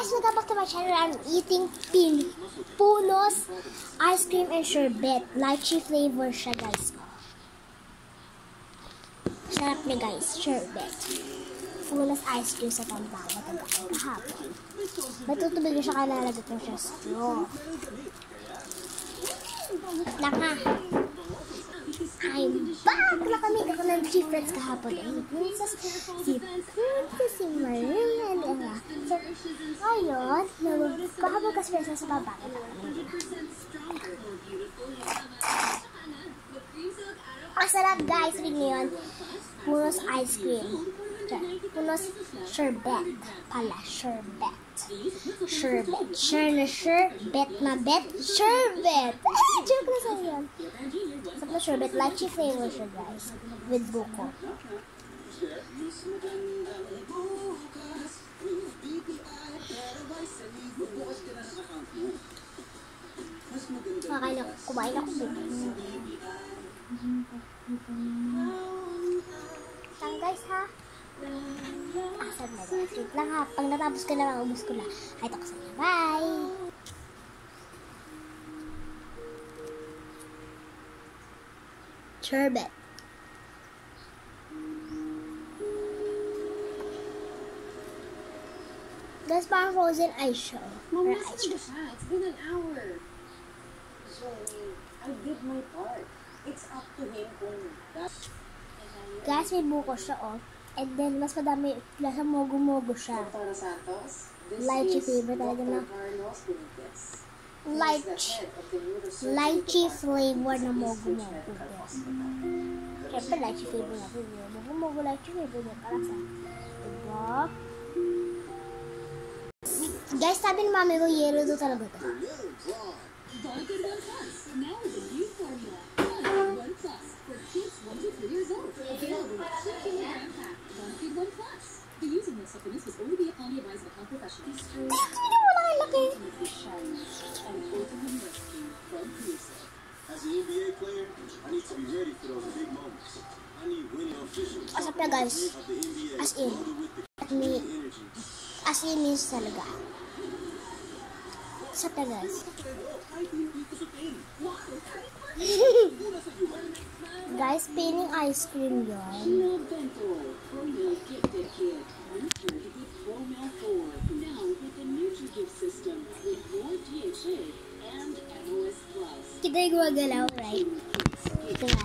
guys, welcome back to my channel. I'm eating Puno's ice cream and sherbet. Lychee flavor siya, guys. Sarap niya, guys. Sherbet. Puno's ice cream sa tambang. Matagain kahapon. Matutubig siya kaya nalagay ko siya straw. Naka. I'm back! Nakamit ako ng Sherbet kahapon. Si Maria and Ella. So, ngayon, kahapon kasi sa baba. Ang sarap, guys. Rin ngayon, Puno's ice cream. Puno's sherbet pala. Sherbet. Sherbet. Sherbet na bet. Sherbet. Joke na sa yan. Sarap na sherbet. Lychee flavor siya, guys. With buko. Kumain ako buko. Tang, guys, ha? Asal na, guys. Wait lang, ha? Pag natapos ko na, ubus ko na. Ay, ito ko sa inyo. Bye! Sherbet. That's my frozen ice show. Mom, it's been an hour. So, I did my part. It's up to him kung guys, may buko siya, oh. And then, mas madami, lasa mogo-mogo siya. Lychee flavor talaga na. Lychee flavor na mogo-mogo. Siyempre, lychee flavor na. Mogo-mogo, lychee flavor na. Karasa. Diba? Guys, sabi ni mami ko, yellow do talaga ito. Asap na, guys. As in means talaga. Asap na, guys. Guys, pinning ice cream yun. Kita yung gumagalaw, right? Ito na.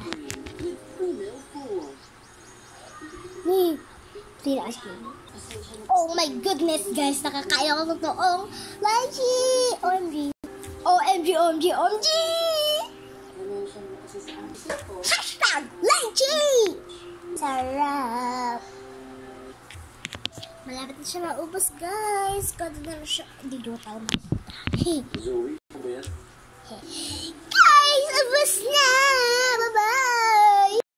Pinning ice cream. Oh my goodness, guys. Nakakaya ko totoong lychee! OMG! OMG! OMG! OMG! Hashtag lychee! Sarap! Malapit na siya maubos, guys. Ganda na siya. Hindi doon tayo makita. Guys, ubos na!